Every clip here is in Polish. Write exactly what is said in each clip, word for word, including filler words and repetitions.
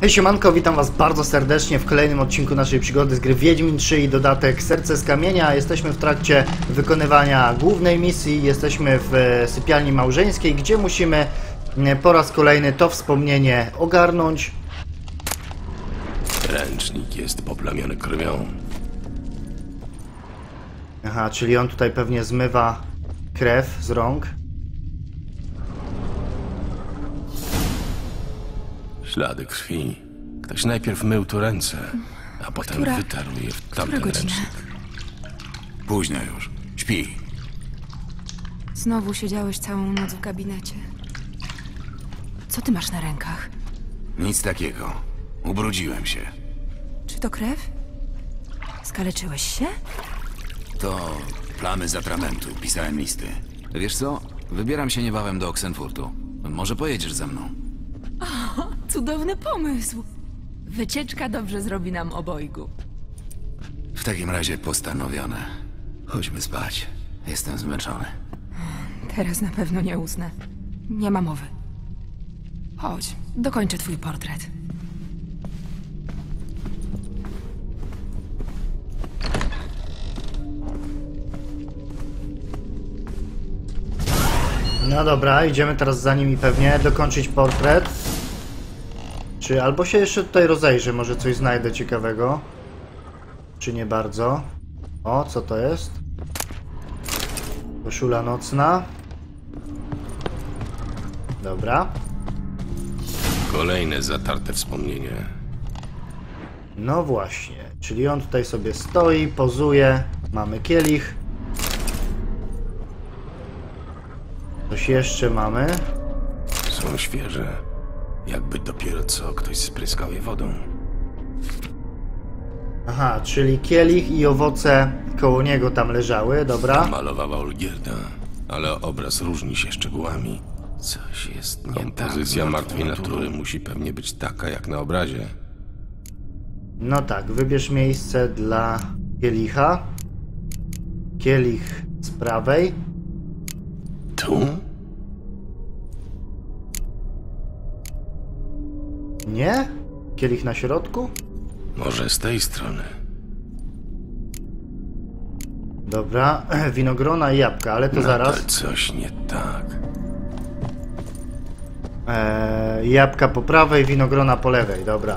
Hej siemanko, witam was bardzo serdecznie w kolejnym odcinku naszej przygody z gry Wiedźmin trzy i dodatek Serce z Kamienia. Jesteśmy w trakcie wykonywania głównej misji, jesteśmy w sypialni małżeńskiej, gdzie musimy po raz kolejny to wspomnienie ogarnąć. Ręcznik jest poplamiony krwią. Aha, czyli on tutaj pewnie zmywa krew z rąk. Ślady krwi. Ktoś najpierw mył tu ręce, a potem Która... wytarł je w Która tamten godzina? ręcznik. Późno już. Śpi. Znowu siedziałeś całą noc w gabinecie. Co ty masz na rękach? Nic takiego. Ubrudziłem się. Czy to krew? Skaleczyłeś się? To plamy z atramentu. Pisałem listy. Wiesz co? Wybieram się niebawem do Oxenfurtu. Może pojedziesz ze mną? Cudowny pomysł. Wycieczka dobrze zrobi nam obojgu. W takim razie postanowione. Chodźmy spać. Jestem zmęczony. Teraz na pewno nie usnę. Nie ma mowy. Chodź, dokończę twój portret. No dobra, idziemy teraz za nimi pewnie, dokończyć portret. Czy albo się jeszcze tutaj rozejrzę, może coś znajdę ciekawego. Czy nie bardzo. O, co to jest? Koszula nocna. Dobra. Kolejne zatarte wspomnienie. No właśnie, czyli on tutaj sobie stoi, pozuje. Mamy kielich. Coś jeszcze mamy. Są świeże. Jakby dopiero co ktoś spryskał je wodą. Aha, czyli kielich i owoce koło niego tam leżały, dobra. Malowała Olgierda, ale obraz różni się szczegółami. Coś jest nie tak. Kompozycja martwej natury musi pewnie być taka jak na obrazie. No tak, wybierz miejsce dla kielicha. Kielich z prawej. Tu? Nie? Kielich na środku? Może z tej strony. Dobra, winogrona i jabłka, ale to Nadal zaraz. coś nie tak. Eee, jabłka po prawej, winogrona po lewej, dobra.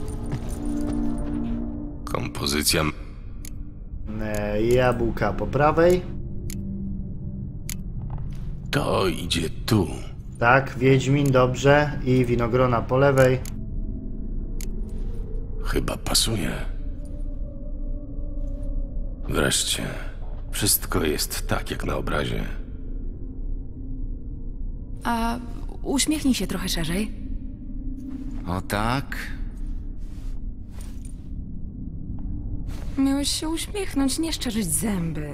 Kompozycja... Eee, jabłka po prawej. To idzie tu. Tak, Wiedźmin, dobrze. I winogrona po lewej. Chyba pasuje. Wreszcie. Wszystko jest tak jak na obrazie. A uśmiechnij się trochę szerzej. O tak? Miałeś się uśmiechnąć, nie szczerzyć zęby.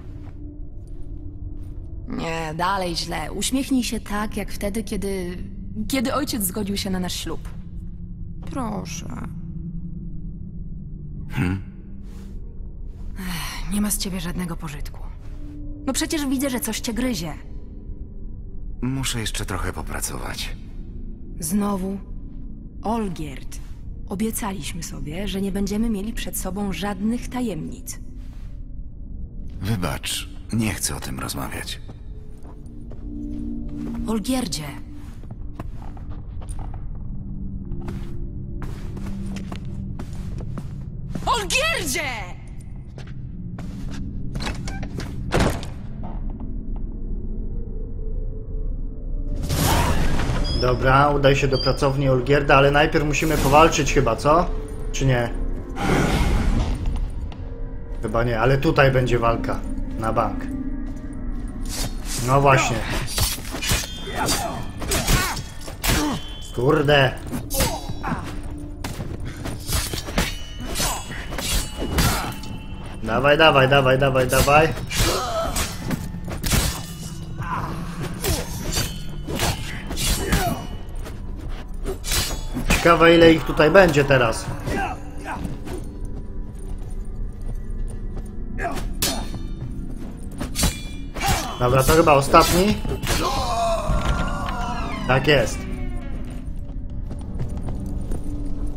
Nie, dalej źle. Uśmiechnij się tak, jak wtedy, kiedy... Kiedy ojciec zgodził się na nasz ślub. Proszę. Hmm? Ech, nie ma z ciebie żadnego pożytku. No przecież widzę, że coś cię gryzie. Muszę jeszcze trochę popracować. Znowu? Olgierd. Obiecaliśmy sobie, że nie będziemy mieli przed sobą żadnych tajemnic. Wybacz, nie chcę o tym rozmawiać. Olgierdzie. Olgierdzie! Dobra, udaj się do pracowni Olgierda, ale najpierw musimy powalczyć chyba, co? Czy nie? Chyba nie, ale tutaj będzie walka. Na bank. No właśnie. Kurde. Dawaj, dawaj, dawaj, dawaj, dawaj. Ciekawe, ile ich tutaj będzie teraz. Dobra, to chyba ostatni. Tak jest.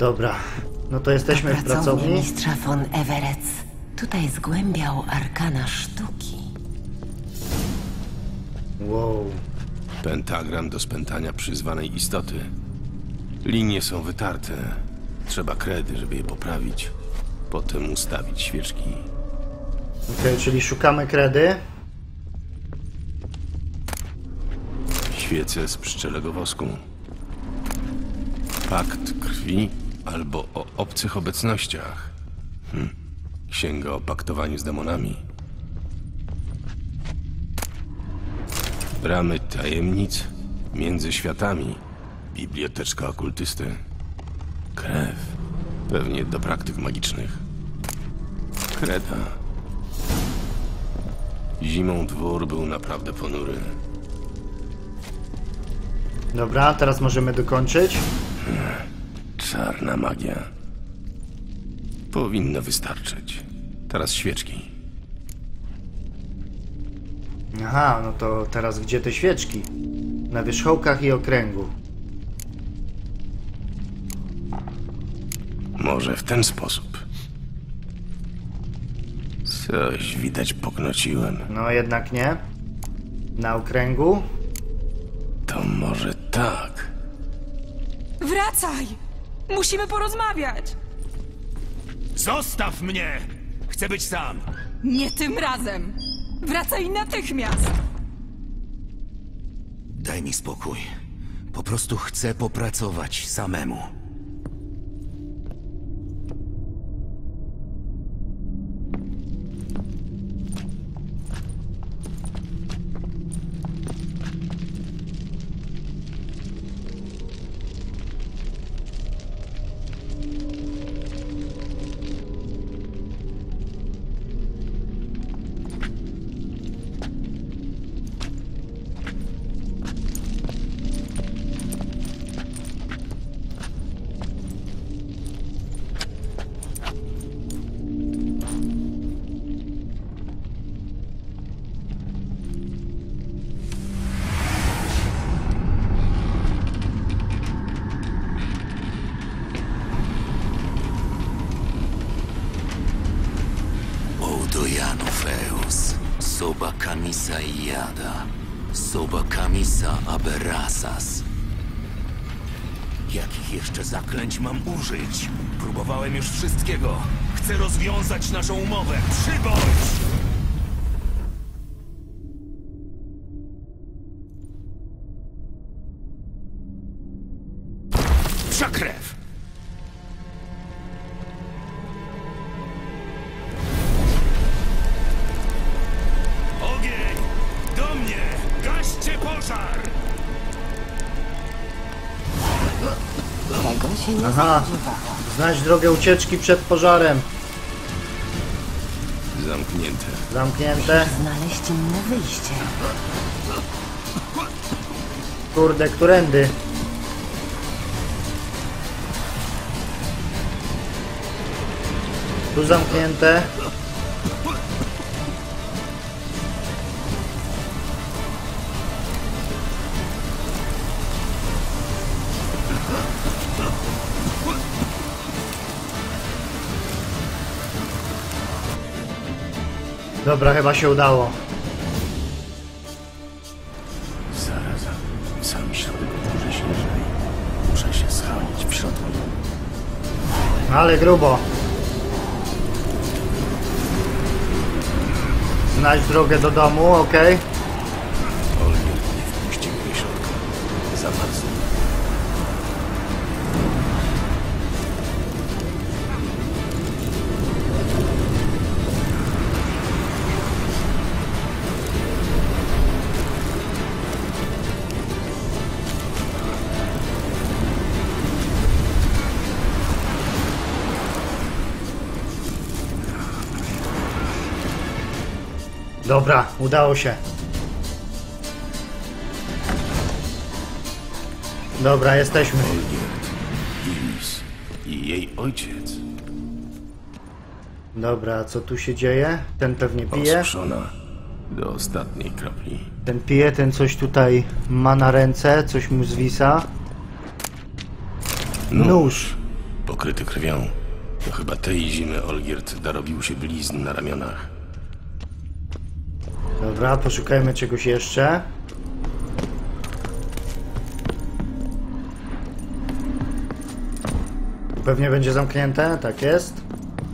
Dobra, no to jesteśmy w pracownia pracowni. mistrza von Everett. Tutaj zgłębiał arkana sztuki. Wow. Pentagram do spętania przyzwanej istoty. Linie są wytarte. Trzeba kredy, żeby je poprawić. Potem ustawić świeczki. Okej, czyli szukamy kredy. Świece z pszczelego wosku. Pakt krwi albo o obcych obecnościach. Hm. Księga o paktowaniu z demonami. Bramy tajemnic między światami. Biblioteczka okultysty. Krew. Pewnie do praktyk magicznych. Kreda. Zimą dwór był naprawdę ponury. Dobra, teraz możemy dokończyć. Czarna magia. Powinno wystarczyć. Teraz świeczki. Aha, no to teraz gdzie te świeczki? Na wierzchołkach i okręgu. Może w ten sposób. Coś widać poknociłem. No jednak nie. Na okręgu. To może tak. Wracaj! Musimy porozmawiać! Zostaw mnie! Chcę być sam! Nie tym razem! Wracaj natychmiast! Daj mi spokój. Po prostu chcę popracować samemu. Janufeus, Soba Kamisa Iada, Soba Kamisa Aberrasas. Jakich jeszcze zaklęć mam użyć? Próbowałem już wszystkiego. Chcę rozwiązać naszą umowę. Przybądź! Psia krew! Ogień! Do mnie! Gaście pożar! Tego się nie Aha. spodziewałam. Znajdź drogę ucieczki przed pożarem. Zamknięte. Zamknięte. Znaleźć inne wyjście. Kurde, którędy? Tu zamknięte. Dobra, chyba się udało. Zaraza. Sam środek burzy śnieżnej. Muszę się schronić w środku. Ale grubo. Znajdź drogę do domu, okej. Olgierd nie wpuści mnie do środka. Zamarznę. Dobra, udało się. Dobra, jesteśmy. Olgierd, Iris i jej ojciec. Dobra, co tu się dzieje? Ten pewnie pije. Osuszona do ostatniej kropli. Ten pije, ten coś tutaj ma na ręce, coś mu zwisa. Nóż. Po pokryty krwią. To chyba tej zimy Olgierd darobił się blizn na ramionach. Dobra, poszukajmy czegoś jeszcze. Pewnie będzie zamknięte, tak jest.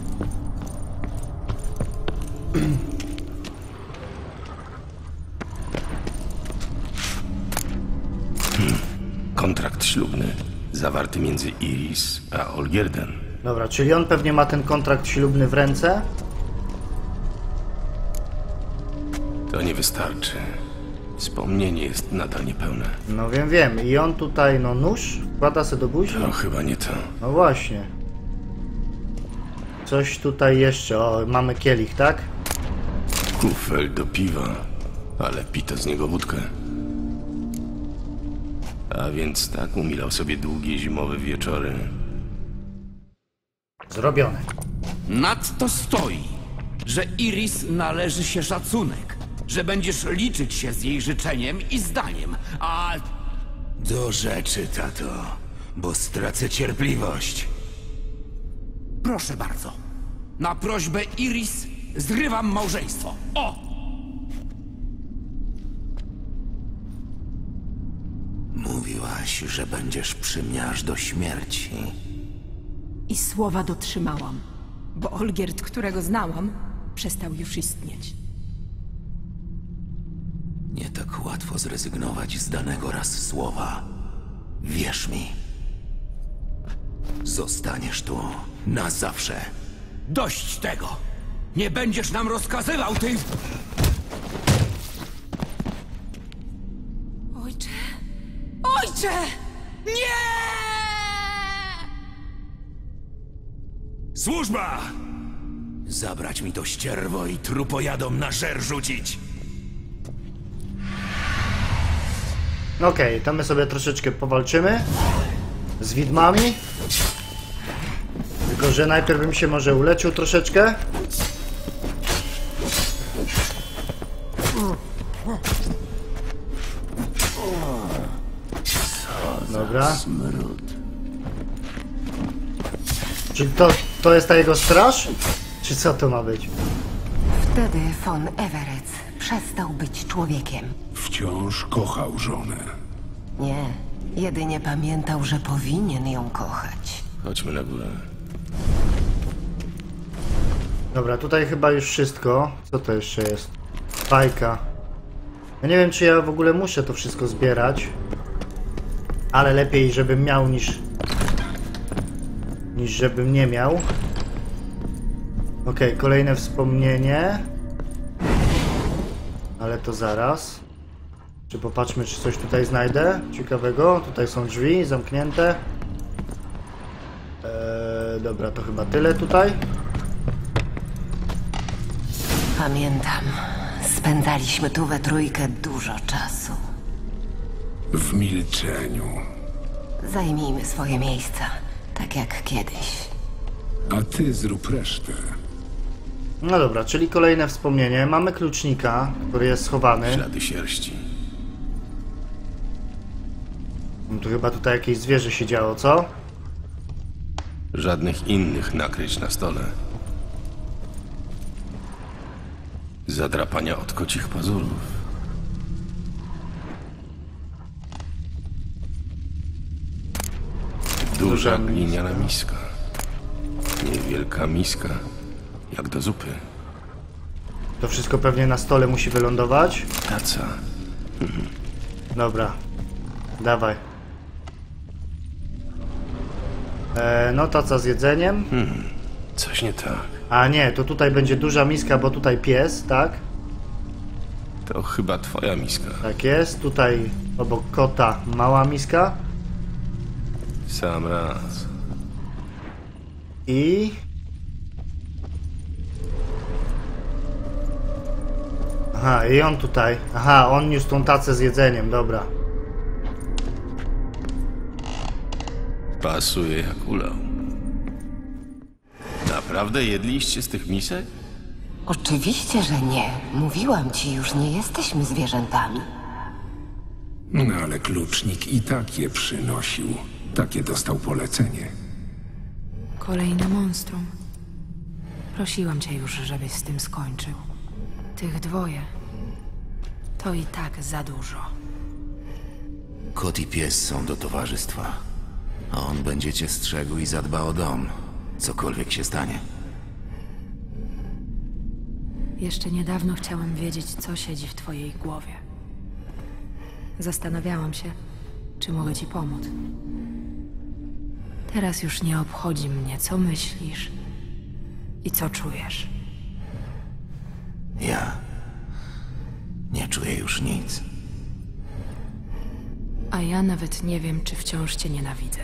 Hmm. Kontrakt ślubny zawarty między Iris a Olgierdem. Dobra, czyli on pewnie ma ten kontrakt ślubny w ręce. To nie wystarczy. Wspomnienie jest nadal niepełne. No wiem, wiem. I on tutaj, no nóż wkłada se do buzi. No chyba nie to. No właśnie. Coś tutaj jeszcze. O, mamy kielich, tak? Kufel do piwa, ale pito z niego wódkę. A więc tak umilał sobie długie zimowe wieczory. Zrobione. Nadto stoi, że Iris należy się szacunek, że będziesz liczyć się z jej życzeniem i zdaniem, a... Do rzeczy, tato, bo stracę cierpliwość. Proszę bardzo, na prośbę Iris zrywam małżeństwo. O! Mówiłaś, że będziesz przy mnie aż do śmierci. I słowa dotrzymałam, bo Olgierd, którego znałam, przestał już istnieć. Nie tak łatwo zrezygnować z danego raz słowa. Wierz mi. Zostaniesz tu na zawsze. Dość tego! Nie będziesz nam rozkazywał, ty... Ojcze! Ojcze! Nie! Służba! Zabrać mi to ścierwo i trupojadom na żer rzucić. Okej, okay, to my sobie troszeczkę powalczymy z widmami. Tylko że najpierw bym się może uleczył troszeczkę. Dobra. Czy to, to jest ta jego straż? Czy co to ma być? Wtedy von Everett przestał być człowiekiem. Wciąż kochał żonę. Nie, jedynie pamiętał, że powinien ją kochać. Chodźmy na górę. Dobra, tutaj chyba już wszystko. Co to jeszcze jest? Fajka. Ja nie wiem, czy ja w ogóle muszę to wszystko zbierać. Ale lepiej, żebym miał niż... niż żebym nie miał. Okej, okay, kolejne wspomnienie. Ale to zaraz. Czy popatrzmy, czy coś tutaj znajdę ciekawego. Tutaj są drzwi zamknięte. Eee, dobra, to chyba tyle tutaj. Pamiętam. Spędzaliśmy tu we trójkę dużo czasu. W milczeniu. Zajmijmy swoje miejsca, tak jak kiedyś. A ty zrób resztę. No dobra, czyli kolejne wspomnienie. Mamy klucznika, który jest schowany. Ślady sierści. No to chyba tutaj jakieś zwierzę siedziało, co? Żadnych innych nakryć na stole. Zadrapania od kocich pazurów. Duża gliniana miska. Niewielka miska, jak do zupy. To wszystko pewnie na stole musi wylądować. Taca. Dobra, dawaj. E, no taca z jedzeniem. Hmm, coś nie tak. A nie, to tutaj będzie duża miska, bo tutaj pies, tak? To chyba twoja miska. Tak jest, tutaj obok kota mała miska. W sam raz. I... Aha, i on tutaj. Aha, on niósł tą tacę z jedzeniem, dobra. Pasuje jak ulał. Naprawdę jedliście z tych misek? Oczywiście, że nie. Mówiłam ci już, nie jesteśmy zwierzętami. No ale klucznik i tak je przynosił. Takie dostał polecenie. Kolejne monstrum. Prosiłam cię już, żebyś z tym skończył. Tych dwoje. To i tak za dużo. Kot i pies są do towarzystwa. A on będzie cię strzegł i zadba o dom. Cokolwiek się stanie. Jeszcze niedawno chciałam wiedzieć, co siedzi w twojej głowie. Zastanawiałam się, czy mogę ci pomóc. Teraz już nie obchodzi mnie, co myślisz i co czujesz. Ja nie czuję już nic. A ja nawet nie wiem, czy wciąż cię nienawidzę.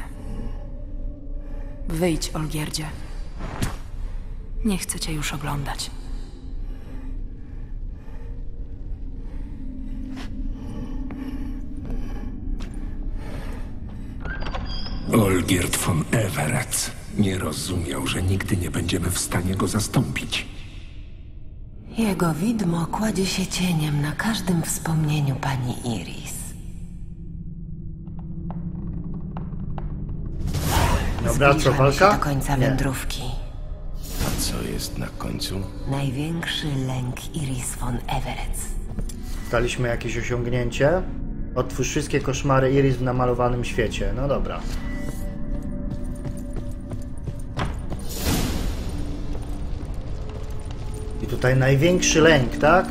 Wyjdź, Olgierdzie. Nie chcę cię już oglądać. Olgierd von Everett nie rozumiał, że nigdy nie będziemy w stanie go zastąpić. Jego widmo kładzie się cieniem na każdym wspomnieniu pani Iris. Dobra, co, Zbliżamy walka? się do końca Nie. wędrówki. A co jest na końcu? Największy lęk Iris von Everett. Daliśmy jakieś osiągnięcie. Otwórz wszystkie koszmary Iris w namalowanym świecie. No dobra. I tutaj największy lęk, tak?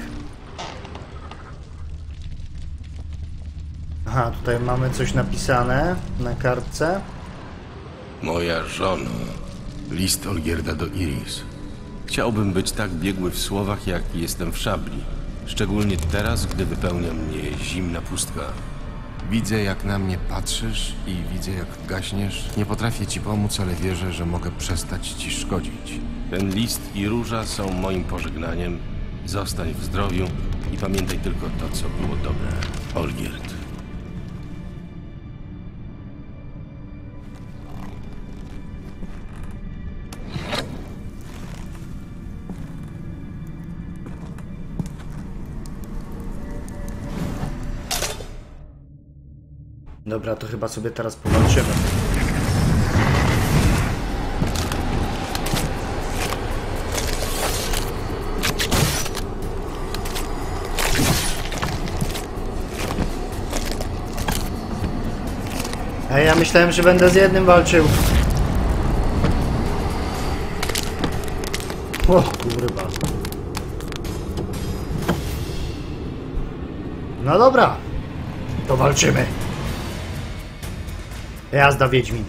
Aha, tutaj mamy coś napisane na kartce. Moja żona. List Olgierda do Iris. Chciałbym być tak biegły w słowach, jak jestem w szabli. Szczególnie teraz, gdy wypełnia mnie zimna pustka. Widzę, jak na mnie patrzysz i widzę, jak gaśniesz. Nie potrafię ci pomóc, ale wierzę, że mogę przestać ci szkodzić. Ten list i róża są moim pożegnaniem. Zostań w zdrowiu i pamiętaj tylko to, co było dobre. Olgierd. Dobra, to chyba sobie teraz powalczymy. A ja myślałem, że będę z jednym walczył. O kurwa. No dobra, to walczymy. Jazda, Wiedźmin.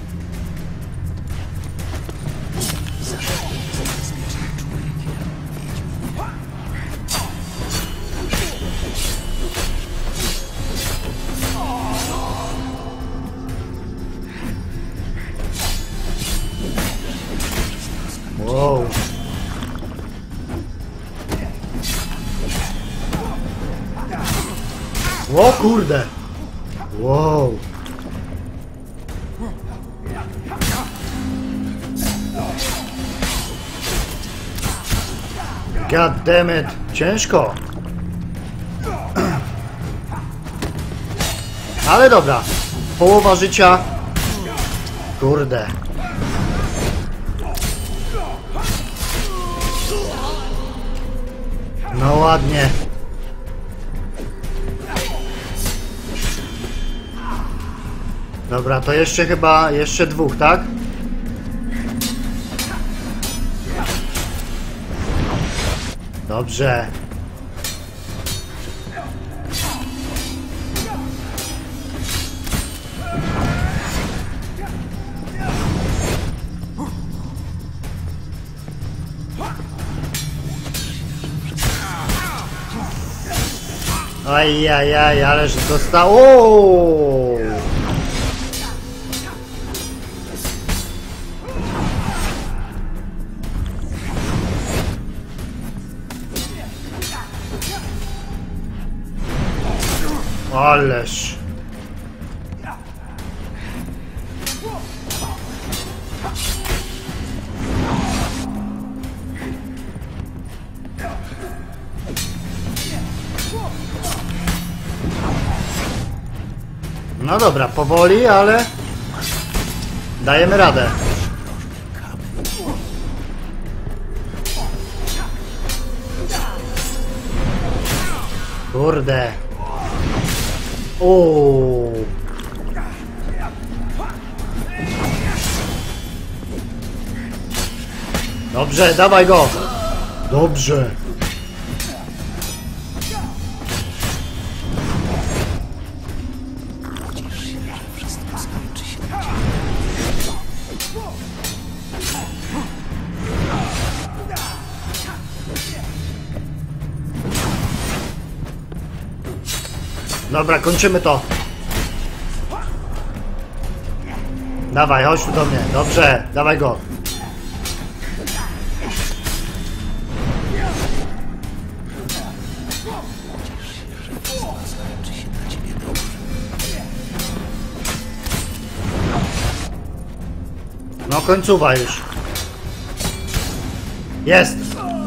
Wow. O kurde. Wow. God damn it. Ciężko. Ale dobra. Połowa życia. Kurde. No ładnie. Dobra, to jeszcze chyba, jeszcze dwóch, tak? Dobrze. Ajajaj, ależ dostało. Ależ. No dobra, powoli, ale dajemy radę. Kurde. Uuu. Dobrze, dawaj go. Dobrze. Dobra, kończymy to. Dawaj, chodź tu do mnie. Dobrze, dawaj go. No końcowa już. Jest.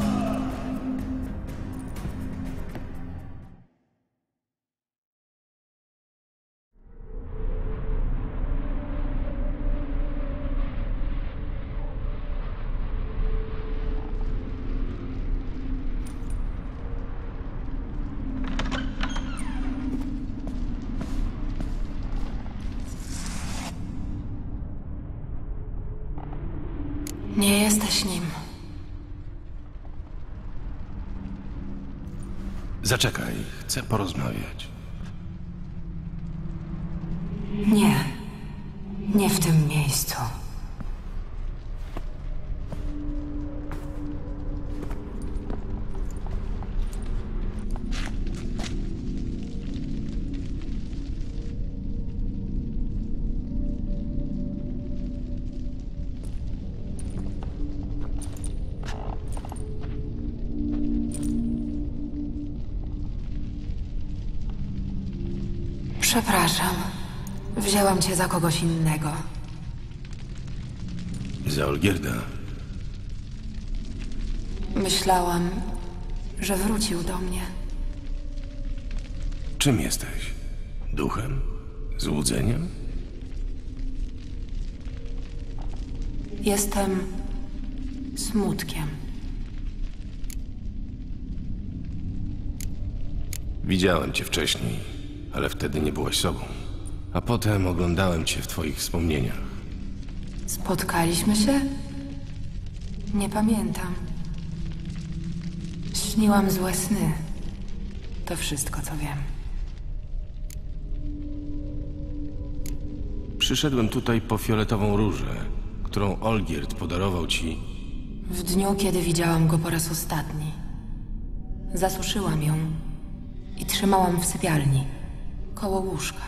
Nie jesteś nim. Zaczekaj, chcę porozmawiać. Nie. Nie w tym miejscu. Przepraszam. Wzięłam cię za kogoś innego. Za Olgierda. Myślałam, że wrócił do mnie. Czym jesteś? Duchem? Złudzeniem? Jestem smutkiem. Widziałem cię wcześniej, ale wtedy nie byłaś sobą. A potem oglądałem cię w twoich wspomnieniach. Spotkaliśmy się? Nie pamiętam. Śniłam złe sny. To wszystko, co wiem. Przyszedłem tutaj po fioletową różę, którą Olgierd podarował ci. W dniu, kiedy widziałam go po raz ostatni. Zasuszyłam ją i trzymałam w sypialni, koło łóżka.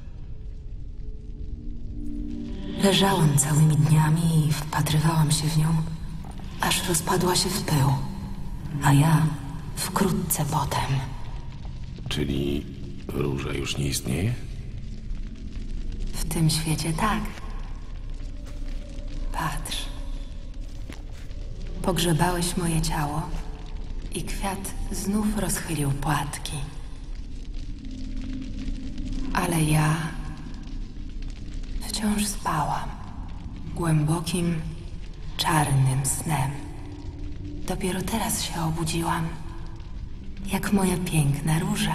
Leżałam całymi dniami i wpatrywałam się w nią, aż rozpadła się w pył, a ja wkrótce potem. Czyli róża już nie istnieje? W tym świecie tak. Patrz. Pogrzebałeś moje ciało i kwiat znów rozchylił płatki. Ale ja wciąż spałam głębokim, czarnym snem. Dopiero teraz się obudziłam, jak moja piękna róża.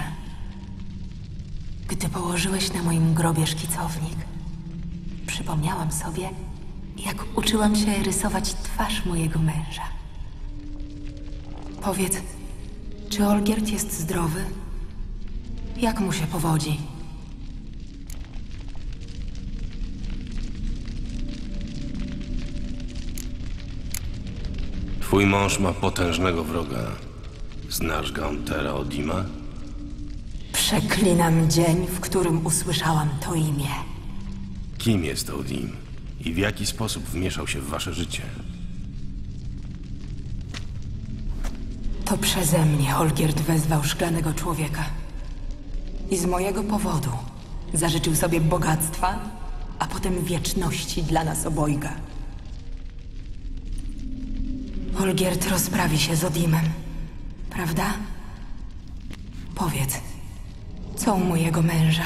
Gdy położyłeś na moim grobie szkicownik, przypomniałam sobie, jak uczyłam się rysować twarz mojego męża. Powiedz, czy Olgierd jest zdrowy? Jak mu się powodzi? Twój mąż ma potężnego wroga. Znasz Gauntera Odima? Przeklinam dzień, w którym usłyszałam to imię. Kim jest Odim i w jaki sposób wmieszał się w wasze życie? To przeze mnie Olgierd wezwał szklanego człowieka. I z mojego powodu zażyczył sobie bogactwa, a potem wieczności dla nas obojga. Olgierd rozprawi się z Odimem, prawda? Powiedz, co u mojego męża?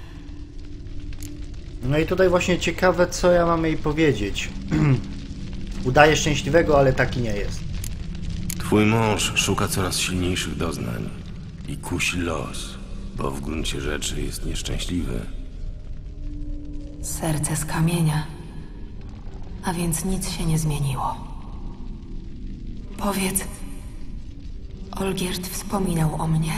No i tutaj właśnie ciekawe, co ja mam jej powiedzieć. Udaje szczęśliwego, ale taki nie jest. Twój mąż szuka coraz silniejszych doznań. I kusi los, bo w gruncie rzeczy jest nieszczęśliwy. Serce z kamienia. A więc nic się nie zmieniło. Powiedz, Olgierd wspominał o mnie?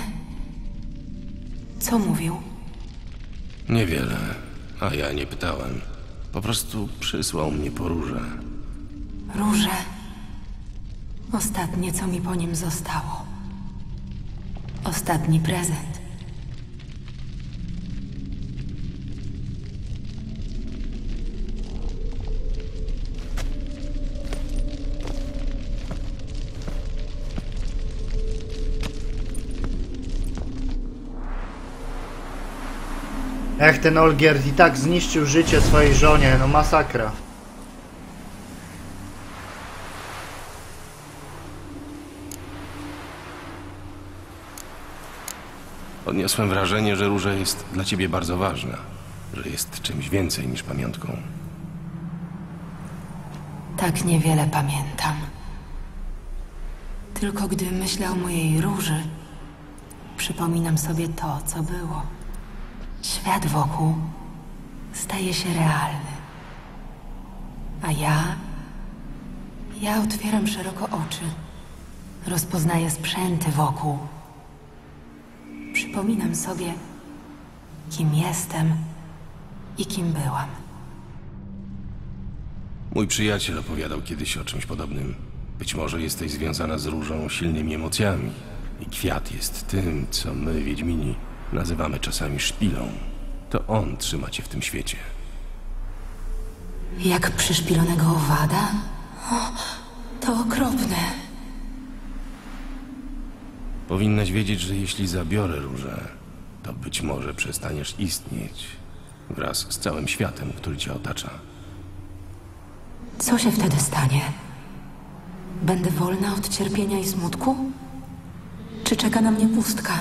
Co mówił? Niewiele, a ja nie pytałem. Po prostu przysłał mnie po róże. Róże. Ostatnie, co mi po nim zostało. Ostatni prezent. Ech, ten Olgierd i tak zniszczył życie swojej żonie, no masakra. Odniosłem wrażenie, że róża jest dla ciebie bardzo ważna, że jest czymś więcej niż pamiątką. Tak niewiele pamiętam. Tylko gdy myślę o mojej róży, przypominam sobie to, co było. Świat wokół staje się realny. A ja... Ja otwieram szeroko oczy. Rozpoznaję sprzęty wokół. Przypominam sobie, kim jestem i kim byłam. Mój przyjaciel opowiadał kiedyś o czymś podobnym. Być może jesteś związana z różą silnymi emocjami. I kwiat jest tym, co my, Wiedźmini, nazywamy czasami szpilą. To on trzyma cię w tym świecie. Jak przyszpilonego owada? O, to okropne. Powinnaś wiedzieć, że jeśli zabiorę różę, to być może przestaniesz istnieć wraz z całym światem, który cię otacza. Co się wtedy stanie? Będę wolna od cierpienia i smutku? Czy czeka na mnie pustka?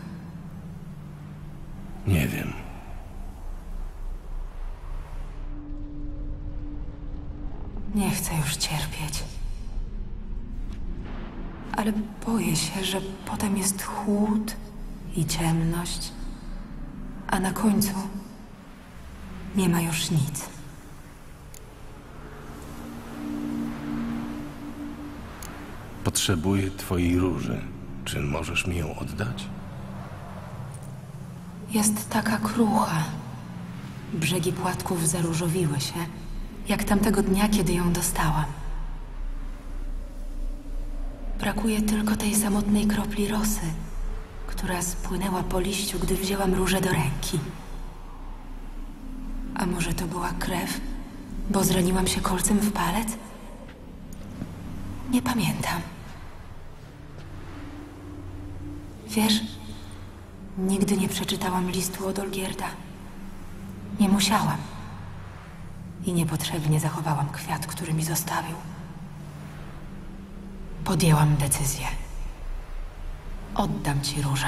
Nie wiem. Nie chcę już cierpieć. Ale boję się, że potem jest chłód i ciemność, a na końcu nie ma już nic. Potrzebuję twojej róży. Czy możesz mi ją oddać? Jest taka krucha. Brzegi płatków zaróżowiły się, jak tamtego dnia, kiedy ją dostałam. Brakuje tylko tej samotnej kropli rosy, która spłynęła po liściu, gdy wzięłam różę do ręki. A może to była krew, bo zraniłam się kolcem w palec? Nie pamiętam. Wiesz, nigdy nie przeczytałam listu od Olgierda. Nie musiałam. I niepotrzebnie zachowałam kwiat, który mi zostawił. Podjęłam decyzję. Oddam ci różę.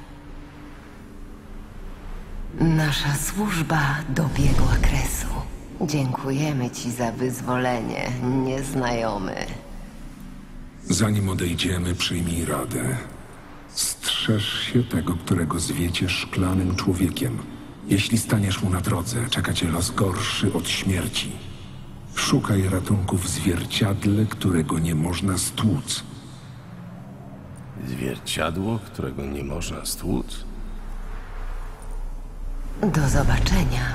Nasza służba dobiegła kresu. Dziękujemy ci za wyzwolenie, nieznajomy. Zanim odejdziemy, przyjmij radę. Strzeż się tego, którego zwiecie szklanym człowiekiem. Jeśli staniesz mu na drodze, czeka cię los gorszy od śmierci. Szukaj ratunku w zwierciadle, którego nie można stłuc. Zwierciadło, którego nie można stłuc? Do zobaczenia.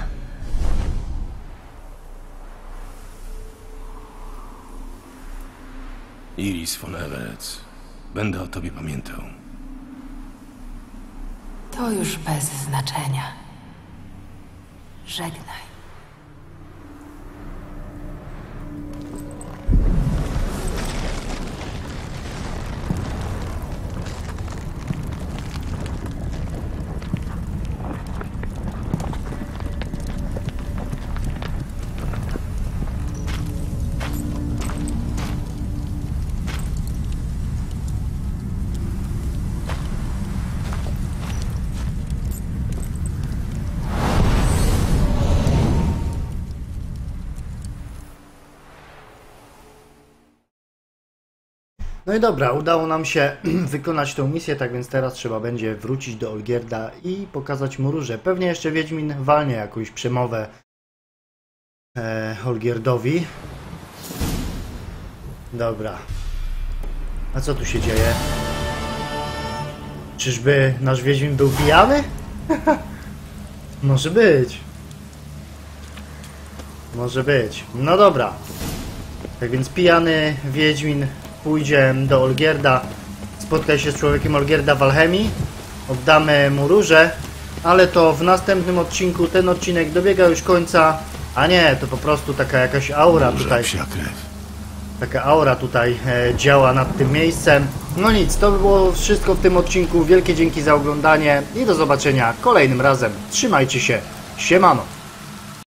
Iris von Everett. Będę o tobie pamiętał. To już bez znaczenia. Żegnaj. No i dobra, udało nam się wykonać tę misję, tak więc teraz trzeba będzie wrócić do Olgierda i pokazać mu róże. Pewnie jeszcze Wiedźmin walnie jakąś przemowę e, Olgierdowi. Dobra. A co tu się dzieje? Czyżby nasz Wiedźmin był pijany? Może być. Może być. No dobra. Tak więc pijany Wiedźmin pójdzie do Olgierda, spotka się z człowiekiem Olgierda w Alchemii, oddamy mu róże, ale to w następnym odcinku. Ten odcinek dobiega już końca, a nie, to po prostu taka jakaś aura tutaj, taka aura tutaj e, działa nad tym miejscem. No nic, to by było wszystko w tym odcinku. Wielkie dzięki za oglądanie i do zobaczenia kolejnym razem. Trzymajcie się, siemano!